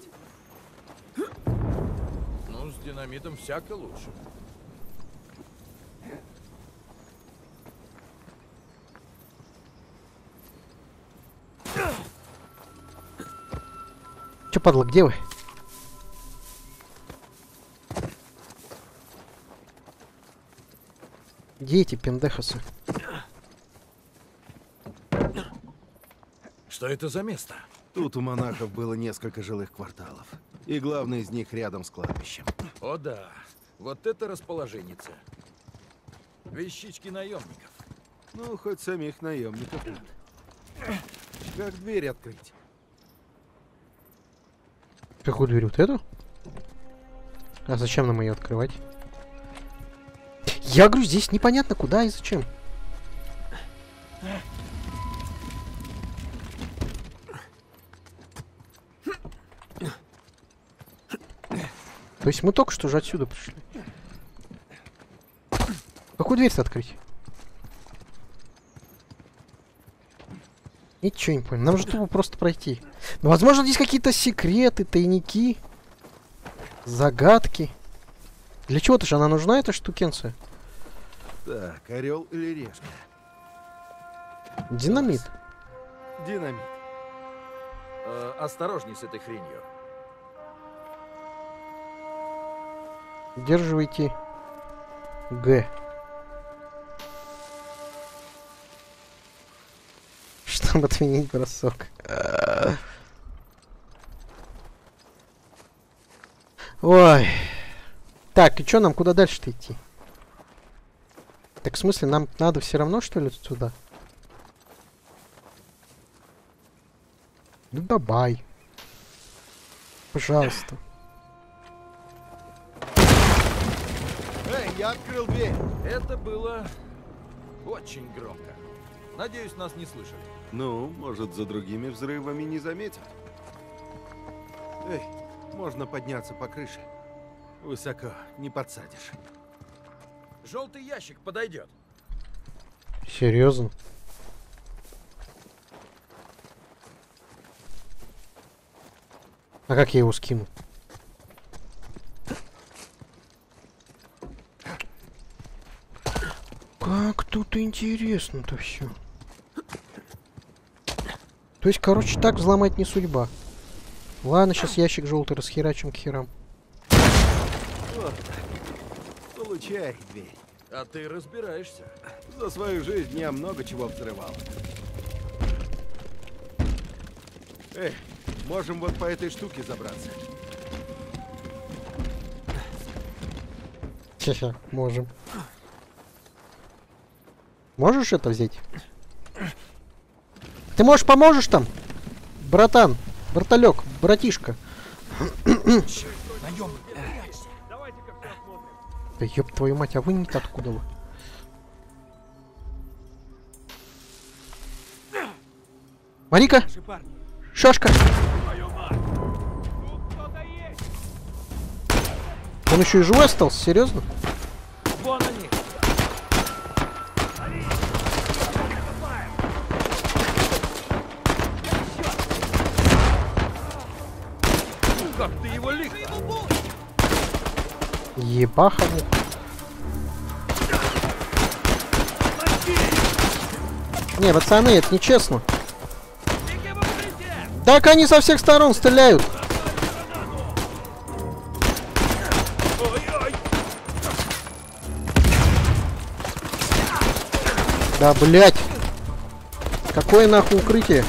Speaker 4: Ну, с динамитом всяко лучше.
Speaker 1: Че, падла, где вы? Где эти пендехасы?
Speaker 4: Что это за место?
Speaker 3: Тут у монахов было несколько жилых кварталов. И главный из них рядом с кладбищем.
Speaker 4: О да, вот это расположенница. Вещички наемников.
Speaker 3: Ну, хоть самих наемников нет. Как дверь открыть?
Speaker 1: Какую дверь? Вот эту? А зачем нам ее открывать? Я говорю, здесь непонятно куда и зачем. То есть мы только что же отсюда пришли. Какую дверь-то открыть? Ничего не понял. Нам же тупо просто пройти. Но, возможно, здесь какие-то секреты, тайники, загадки. Для чего-то же она нужна, эта штукенция?
Speaker 3: Так, орел или решка?
Speaker 1: Динамит.
Speaker 3: Динамит.
Speaker 4: Осторожней с этой хренью.
Speaker 1: Удерживайте Г. Чтобы отменить бросок. Ой. Так, и что нам куда дальше-то идти? Так, в смысле, нам надо все равно, что ли, сюда? Ну, давай. Пожалуйста.
Speaker 3: Эй, я открыл дверь.
Speaker 4: Это было очень громко. Надеюсь, нас не слышали.
Speaker 3: Ну, может, за другими взрывами не заметят. Эй, можно подняться по крыше. Высоко, не подсадишь.
Speaker 4: Желтый ящик подойдет.
Speaker 1: Серьезно? А как я его скину? Как тут интересно-то все. То есть, короче, так взломать не судьба. Ладно, сейчас ящик желтый расхерачим к херам.
Speaker 3: Вот так. Получай дверь.
Speaker 4: А ты разбираешься.
Speaker 3: За свою жизнь я много чего взрывал. Эй, можем вот по этой штуке забраться.
Speaker 1: Ха-ха, можем. Можешь это взять? Ты, можешь, поможешь там? Братан, браталек, братишка. Да ёб твою мать, а вы не откуда вы? Марика! Шашка! Он еще и живой остался, серьезно?
Speaker 10: Вон они!
Speaker 7: Как ты его лихо!
Speaker 1: Ебаха. Не, пацаны, это нечестно. Так они со всех сторон стреляют. Да, блять. Какое нахуй укрытие?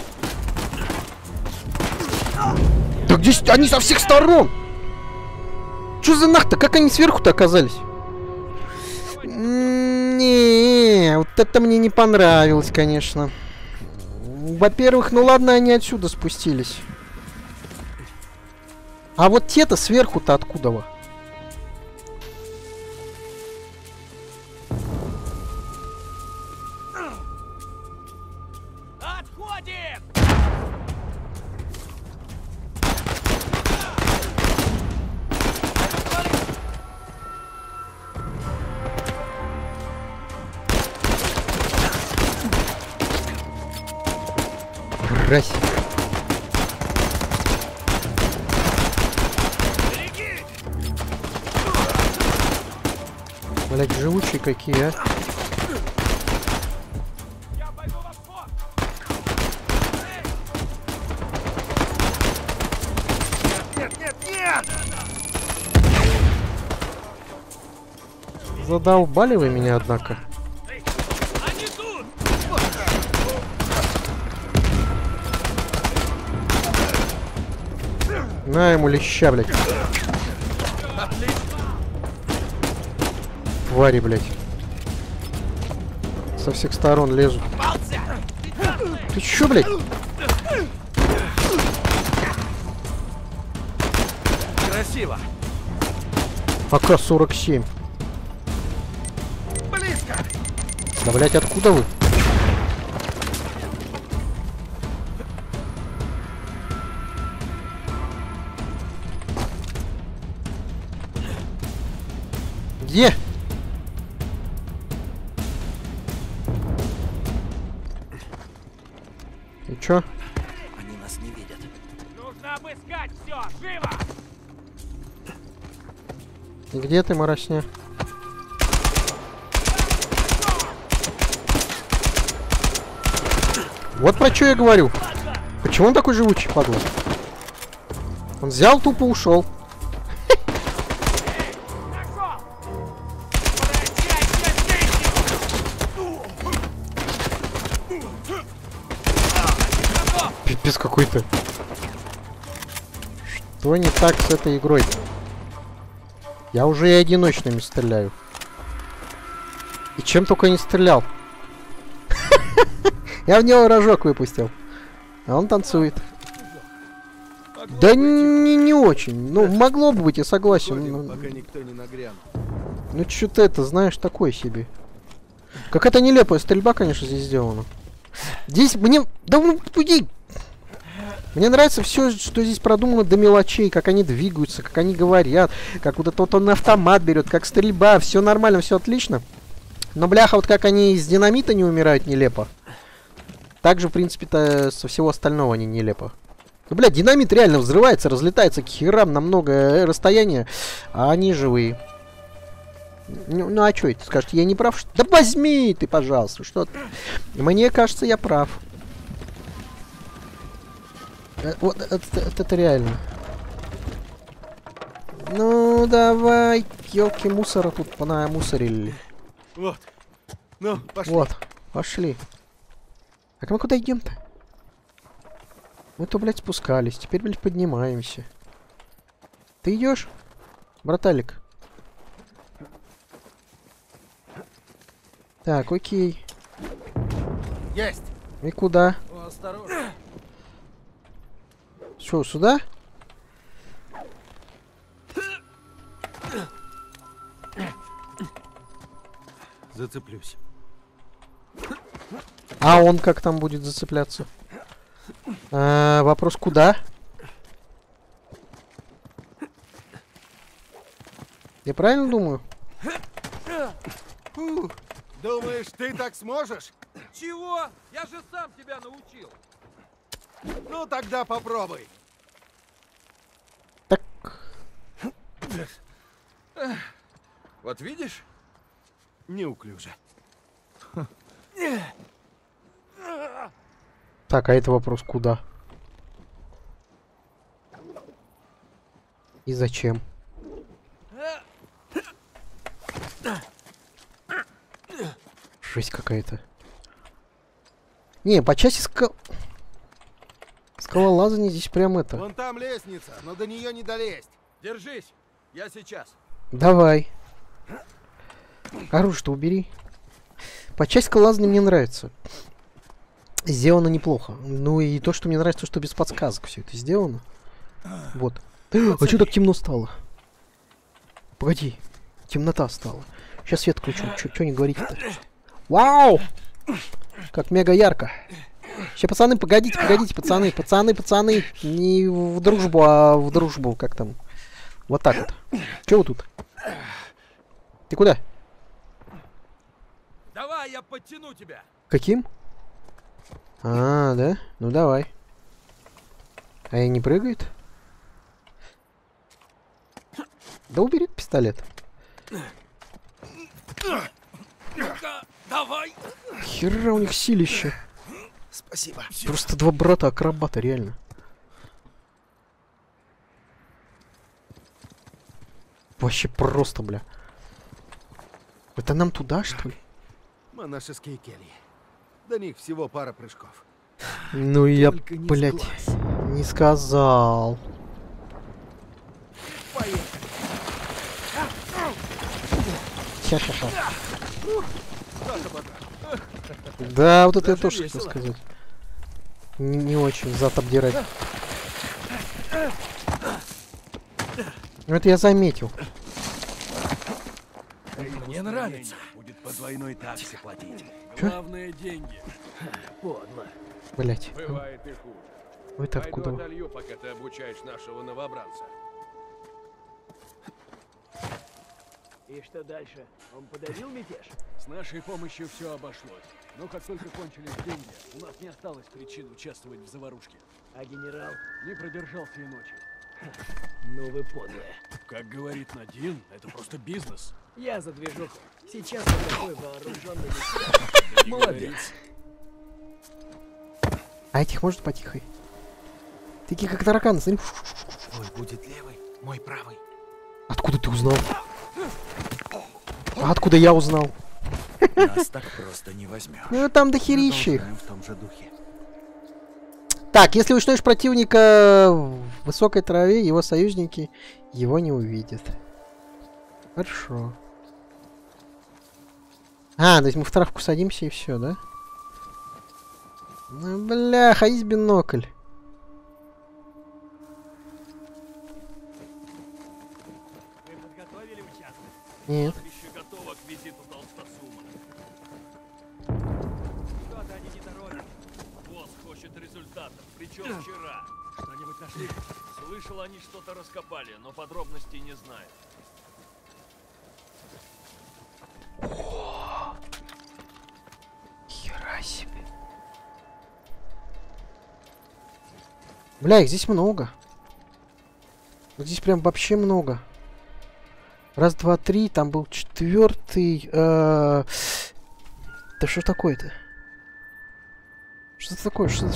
Speaker 1: Да где они со всех сторон? Что за нах-то? Как они сверху-то оказались? Не, вот это мне не понравилось, конечно. Во-первых, ну ладно, они отсюда спустились. А вот те-то сверху-то откуда? Мразь. Блять, живучие какие, а. Задолбали вы меня, однако. На ему леща, блядь. Твари, блядь. Со всех сторон лезут. Ты чё, блядь?
Speaker 7: Красиво.
Speaker 1: АК-47.
Speaker 7: Близко.
Speaker 1: Да, блядь, откуда вы? Где? И чё?
Speaker 7: Они нас не видят. Нужно обыскать все, живо!
Speaker 1: И где ты, маросня? Вот про что я говорю. Почему он такой живучий, падла? Он взял, тупо ушел. Пипец какой-то. Что не так с этой игрой? Я уже и одиночными стреляю. И чем только не стрелял. Я в него рожок выпустил. А он танцует. Да не очень. Ну, могло бы быть, я согласен.
Speaker 3: Пока никто не нагрянул.
Speaker 1: Ну, что-то это, знаешь, такое себе. Какая-то нелепая стрельба, конечно, здесь сделана. Здесь мне... Да ну, иди! Мне нравится все, что здесь продумано до мелочей, как они двигаются, как они говорят, как вот этот он автомат берет, как стрельба, все нормально, все отлично. Но, бляха, вот как они из динамита не умирают, нелепо. Также, в принципе-то, со всего остального они нелепо. Ну, блядь, динамит реально взрывается, разлетается к херам на многое расстояние, а они живые. Ну, а что это? Скажете, я не прав? Да возьми ты, пожалуйста, что ты. Мне кажется, я прав. Вот это реально. Ну, давай, елки мусора тут понамусорили.
Speaker 3: Вот. Ну, пошли.
Speaker 1: Вот, пошли. Так мы куда идем-то? Мы-то, блядь, спускались. Теперь, блядь, поднимаемся. Ты идешь, браталик? Так, окей.
Speaker 3: Есть.
Speaker 1: И куда?
Speaker 3: О, осторожно.
Speaker 1: Что, сюда?
Speaker 3: Зацеплюсь.
Speaker 1: А он как там будет зацепляться? Вопрос, куда? Я правильно думаю?
Speaker 3: Думаешь, ты так сможешь?
Speaker 7: Чего? Я же сам тебя научил.
Speaker 3: Ну тогда попробуй.
Speaker 1: Так
Speaker 3: Вот видишь? Неуклюже.
Speaker 1: Так, а это вопрос куда? И зачем? Жесть какая-то. Не, по части скалолазания здесь прям это.
Speaker 3: Вон там лестница, но до нее не долезть. Держись, я сейчас.
Speaker 1: Давай. Оружие-то убери. По части скалолазания мне нравится. Сделано неплохо. Ну и то, что мне нравится, то, что без подсказок все это сделано. Вот. А что так темно стало? Погоди. Темнота стала. Сейчас свет включу. Что не говорите-то? Вау! Как мега ярко. Сейчас, пацаны, погодите, пацаны. Пацаны. Не в дружбу, а в дружбу. Как там? Вот так вот. Че вы тут? Ты куда?
Speaker 3: Давай, я подтяну тебя.
Speaker 1: Каким? А, да? Ну давай. А я не прыгает? Да убери пистолет.
Speaker 3: Давай.
Speaker 1: Хера у них силище.
Speaker 3: Спасибо.
Speaker 1: Просто два брата-акробата, реально. Вообще просто, бля. Это нам туда, что ли?
Speaker 3: Монашеские кельи. До них всего пара прыжков.
Speaker 1: Ну я, блядь, не сказал. Сейчас. Да, вот это я тоже хотел сказать. Не очень зад обдирать. Ну это я заметил.
Speaker 3: Мне нравится. Будет по двойной таксе платить.
Speaker 1: Чё?
Speaker 3: Главное деньги. Подло.
Speaker 1: Блять.
Speaker 3: Бывает и хуже.
Speaker 1: Это откуда?
Speaker 3: Пойду отолью, пока ты обучаешь нашего новобранца.
Speaker 10: И что дальше? Он подавил мятеж?
Speaker 3: С нашей помощью все обошлось. Но как только кончились деньги, у нас не осталось причин участвовать в заварушке.
Speaker 10: А генерал?
Speaker 3: Не продержался и ночи.
Speaker 10: Ну вы подлые.
Speaker 3: Как говорит Надин, это просто бизнес.
Speaker 10: Я за движуху. Сейчас я такой вооруженный.
Speaker 3: Молодец.
Speaker 1: А этих может потихой? Такие как тараканы, смотри.
Speaker 3: Мой будет левый, мой правый.
Speaker 1: Откуда ты узнал? А откуда я узнал?
Speaker 3: Нас так просто не возьмешь.
Speaker 1: Ну там дохерища их.
Speaker 3: В том же духе.
Speaker 1: Так, если учнешь противника в высокой траве, его союзники его не увидят. Хорошо. А, то есть мы в травку садимся и все, да? Ну, бляха, есть бинокль.
Speaker 12: Вы подготовили участок?
Speaker 1: Нет.
Speaker 12: Кладбище готово к визиту Толстосума. Что-то они не торопят. Босс хочет результатов, причем вчера. Что-нибудь нашли? Слышал, они что-то раскопали, но подробностей не знаю.
Speaker 1: Хера себе. Бля, их здесь много. Вот здесь прям вообще много. Раз, два, три, там был четвертый. Да что такое-то? Что такое? Что?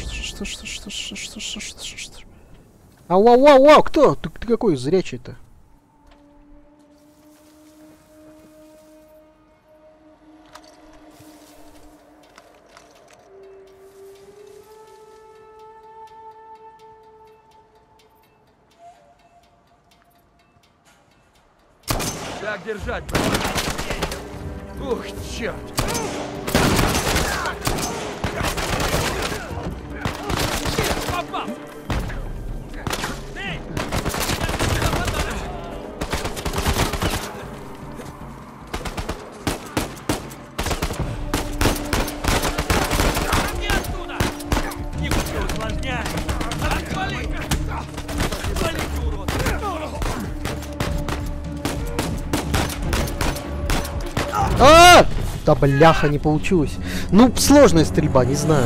Speaker 1: Ау, кто? Ты какой зрячий-то?
Speaker 3: Как держать, брат? Ух, черт! Попал!
Speaker 12: Не оттуда! Не усложняй! Отвали! Отвалите, урод!
Speaker 1: А! Да бляха, не получилось. Ну, сложная стрельба, не знаю.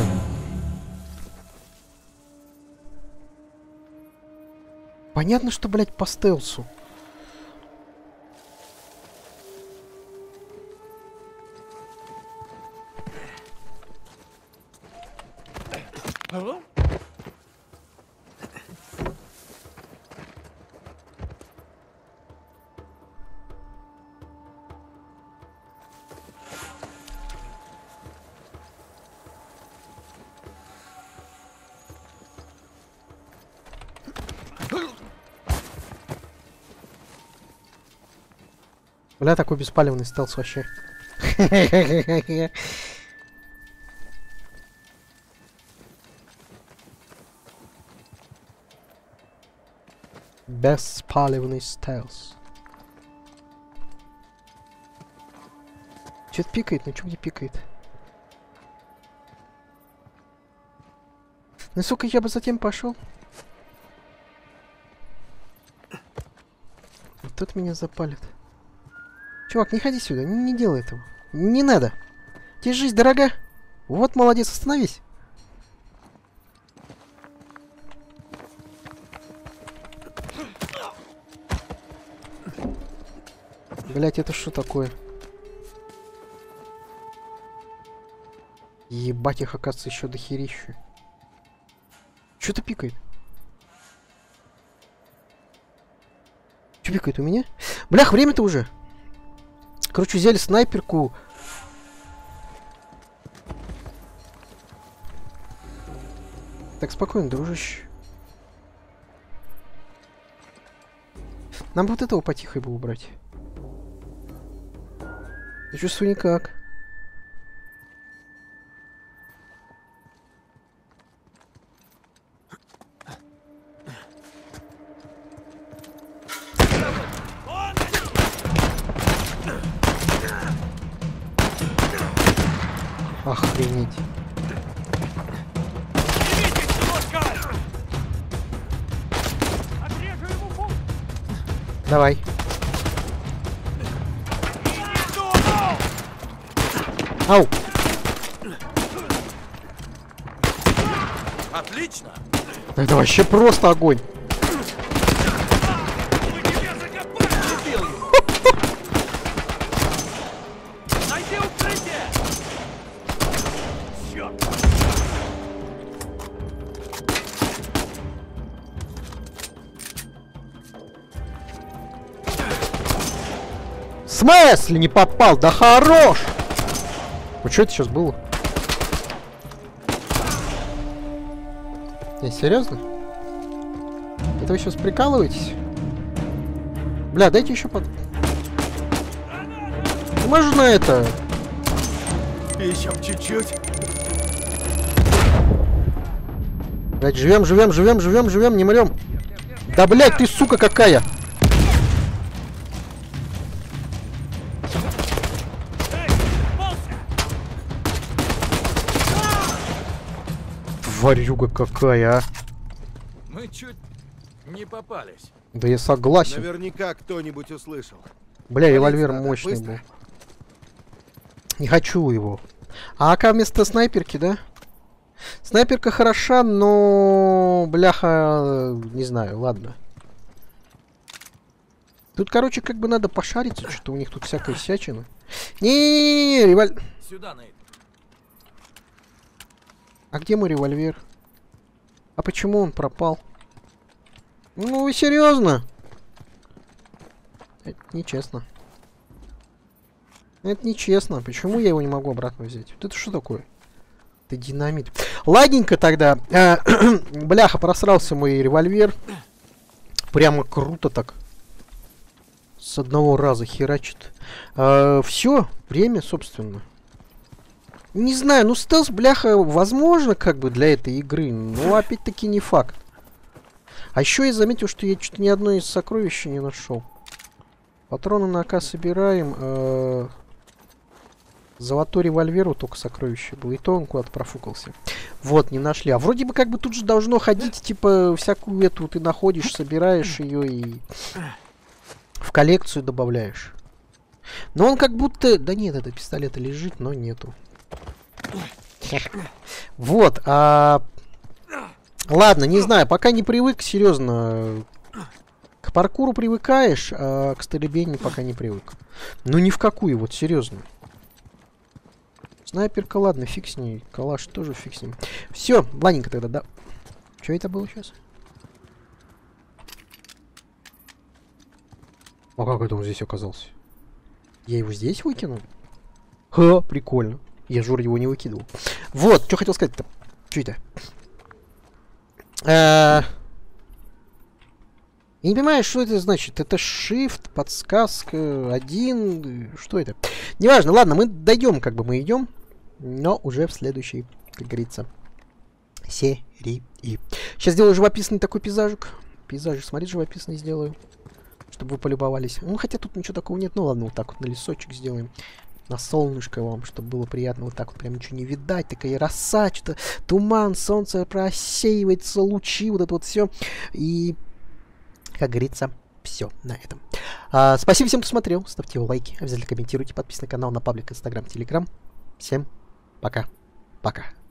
Speaker 1: Понятно, что, блядь, по стелсу. Бля, такой беспалевный стелс вообще. Беспалевный стелс. Че-то пикает, ну чё где пикает? Ну, сука, я бы затем пошел. Тут меня запалит. Чувак, не ходи сюда, не делай этого. Не надо. Тебе жизнь дорога. Вот молодец, остановись. Блять, это что такое? Ебать, их, оказывается, еще дохерища. Что-то пикает. Что пикает у меня? Блях, время-то уже. Короче, взяли снайперку. Так, спокойно, дружище. Нам бы вот этого потихо бы убрать. Я чувствую никак. Охренеть. Давай. Ау.
Speaker 4: Отлично.
Speaker 1: Это вообще просто огонь. В смысле не попал? Да хорош! Ну что это сейчас было? Не, серьезно? Это вы сейчас прикалываетесь? Бля, дайте еще под... Можно это?
Speaker 3: Еще чуть-чуть.
Speaker 1: Блять, живем, не мрем. Да, блять, ты сука какая! Тварюга какая, а!
Speaker 4: Мы чуть не попались.
Speaker 1: Да я согласен.
Speaker 3: Наверняка кто-нибудь услышал.
Speaker 1: Бля, револьвер мощный был. Не хочу его. А АК вместо снайперки, да? Снайперка хороша, но... Бляха... Не знаю, ладно. Тут, короче, как бы надо пошариться, что у них тут всякая всячина. Не-не-не-не, револьвер...
Speaker 4: Сюда, Нейт.
Speaker 1: А где мой револьвер? А почему он пропал? Ну, вы серьезно? Это нечестно. Это нечестно. Почему я его не могу обратно взять? Вот это что такое? Это динамит. Ладненько тогда. Бляха, просрался мой револьвер. Прямо круто так. С одного раза херачит. Все, время, собственно. Не знаю, ну стелс, бляха, возможно, как бы для этой игры, но опять-таки не факт. А еще я заметил, что я что-то ни одно из сокровищ не нашел. Патроны на АК собираем. Золотой револьвер вот только сокровище было. И то он куда-то профукался. Вот, не нашли. А вроде бы как бы тут же должно ходить, типа, всякую эту ты находишь, собираешь ее и в коллекцию добавляешь. Но он как будто... Да нет, это пистолет лежит, но нету. Вот. Ладно, не знаю, пока не привык, серьезно. К паркуру привыкаешь, а к стрельбе пока не привык. Ну ни в какую, вот серьезно. Снайперка, ладно, фиг с ней. Калаш тоже фиг с ним. Все, ладненько тогда, да. Что это было сейчас? А как это он здесь оказался? Я его здесь выкинул? Ха, прикольно. Я же его не выкидывал. Вот, что хотел сказать-то. Что это? Я не понимаю, что это значит. Это shift, подсказка, 1. Что это? Неважно. Ладно, мы дойдем, как бы мы идем. Но уже в следующей, как говорится, серии. Сейчас сделаю живописный такой пейзажик. Пейзажик, смотри, живописный сделаю. Чтобы вы полюбовались. Ну, хотя тут ничего такого нет. Ну, ладно, вот так вот на лесочек сделаем. На солнышко вам, чтобы было приятно. Вот так вот прям ничего не видать. Такая роса, что-то туман, солнце просеивается, лучи, вот это вот все. И, как говорится, все на этом. Спасибо всем, кто смотрел. Ставьте лайки, обязательно комментируйте, подписывайтесь на канал, на паблик, инстаграм, телеграм. Всем пока. Пока.